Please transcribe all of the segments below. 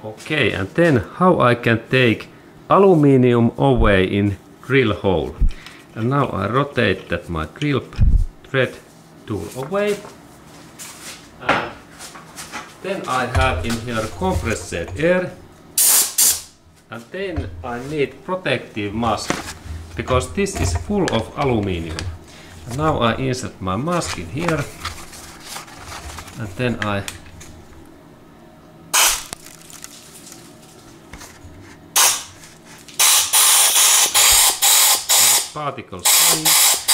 Okay, and then how I can take aluminium away in drill hole. And now I rotate that my drill thread tool away. And then I have in here compressed air. And then I need protective mask, because this is full of aluminium. And now I insert my mask in here. And then I particles in.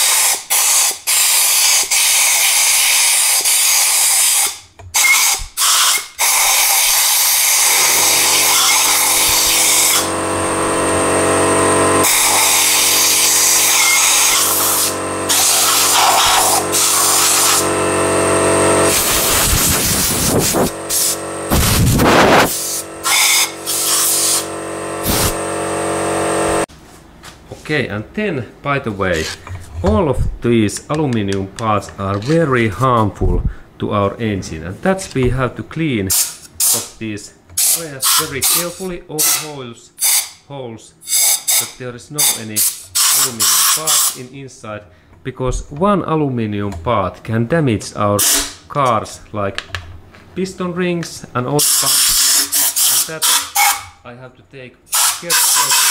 Okay, and then, by the way, all of these aluminium parts are very harmful to our engine, and that's we have to clean of these areas very carefully, all holes, that there is no any aluminium part inside, because one aluminium part can damage our cars, like piston rings and oil pumps, and that I have to take carefully.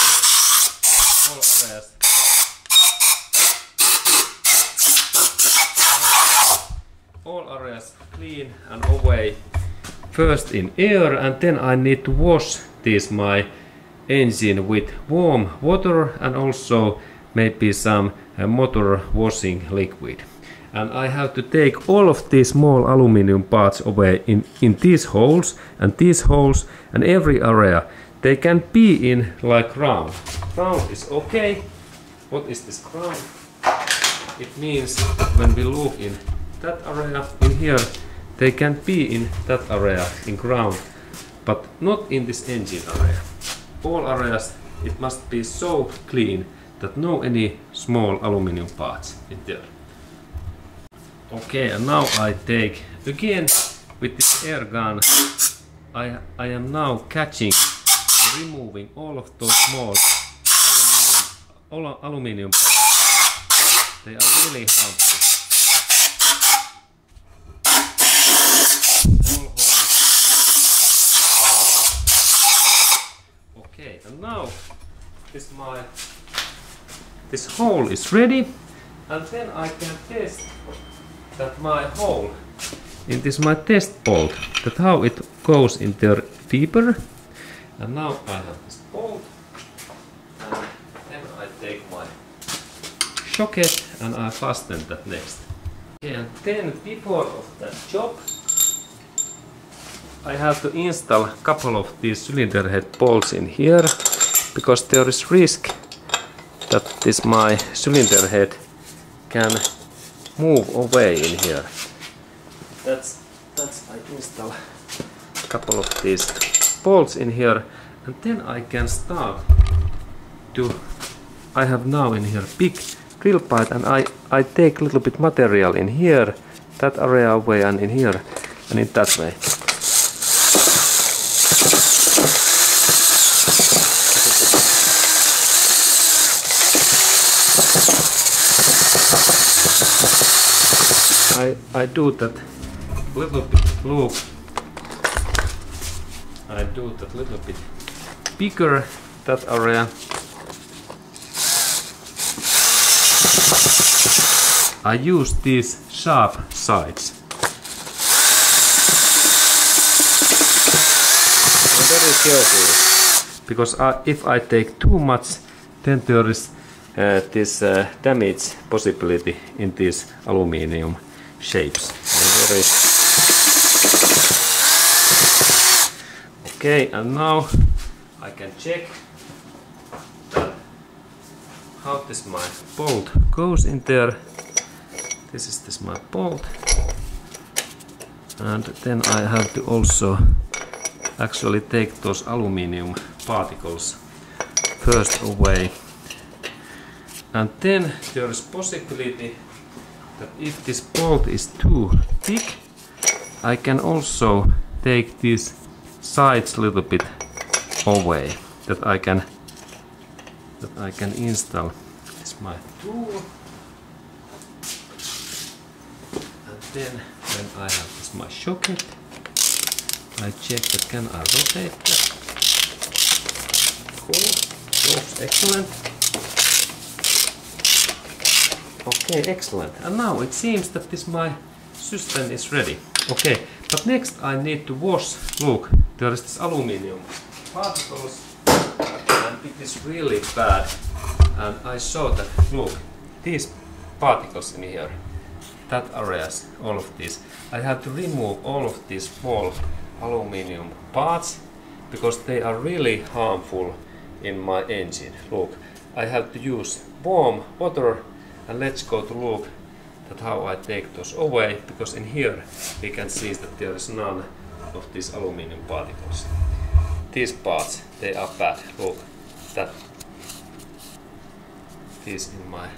All areas clean and away, first in air, and then I need to wash this my engine with warm water and also maybe some motor washing liquid. And I have to take all of these small aluminium parts away in these holes and every area. They can be in like round. Round is okay. What is this round? It means when we look in that area in here, they can be in that area in ground, but not in this engine area. All areas, it must be so clean that no any small aluminium parts in there. Okay, and now I take again with this air gun. I am now catching, removing all of those small aluminium parts. They are really harmful. Okay, and now this hole is ready, and then I can test that my hole in this my test bolt, that how it goes in there deeper. And now I have this bolt, and then I take my socket and I fasten that next. Okay, and then before of that job, I have to install a couple of these cylinder head bolts in here, because there is risk that this my cylinder head can move away in here. That's I install a couple of these bolts in here, and then I can start to. I have now in here big drill pipe, and I take a little bit material in here, that area away, and in here, and in that way. I do that little bit, look, I do that little bit bigger, that area. I use these sharp sides. I'm very careful, because if I take too much, then there is this damage possibility in these aluminium shapes. Okay, and now I can check that how this my bolt goes in there. This is this my bolt, and then I have to also actually take those aluminium particles first away. And then there is possibility that if this bolt is too thick, I can also take these sides a little bit away that I can install this my tool. And then when I have this my socket, I check that can I rotate that. Cool, looks excellent. Okay, excellent. And now it seems that this my system is ready. Okay, but next I need to wash. Look, there is this aluminum particles and it is really bad. And I saw that, look, these particles in here, that areas, all of these. I have to remove all of these small aluminum parts because they are really harmful in my engine. Look, I have to use warm water, and let's go to look at how I take those away, because in here we can see that there is none of these aluminum particles. These parts, they are bad. Look, that this in my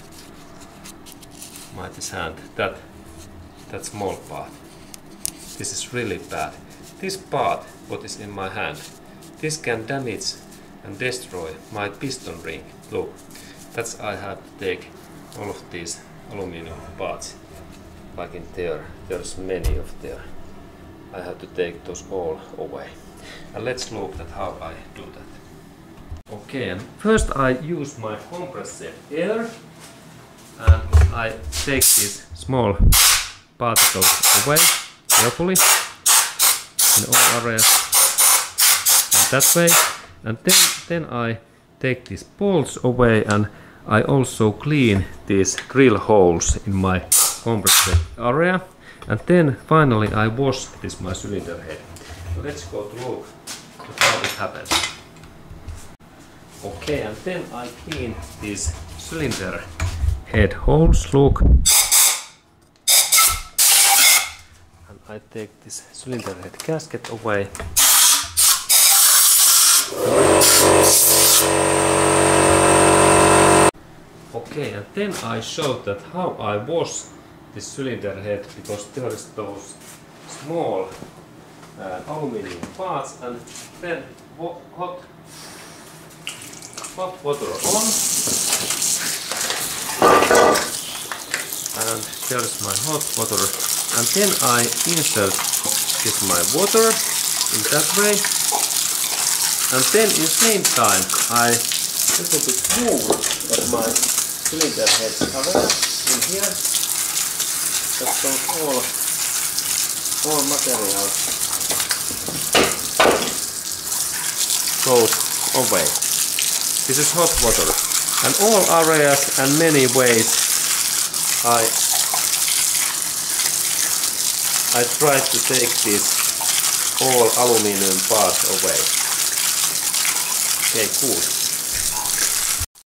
this hand, that small part. This is really bad. This part, what is in my hand, this can damage and destroy my piston ring. Look, that's I have to take all of these aluminum parts, like in there. There's many of there. I have to take those all away. And let's look at how I do that. Okay, and first I use my compressed air, and I take these small particles away carefully in all areas, and that way. And then I take these bolts away, and I also clean these drill holes in my compressed area. And then finally I wash this my cylinder head. So let's go to look at how it happens. Okay, and then I clean these cylinder head holes. Look. And I take this cylinder head gasket away. Okay, and then I show that how I wash this cylinder head, because there is those small aluminum parts, and then hot water on, and there is my hot water, and then I insert this my water in that way, and then in same time I little bit move at my cylinder head cover in here. That goes all material goes away. This is hot water, and all areas and many ways I try to take this all aluminum parts away. Okay, cool.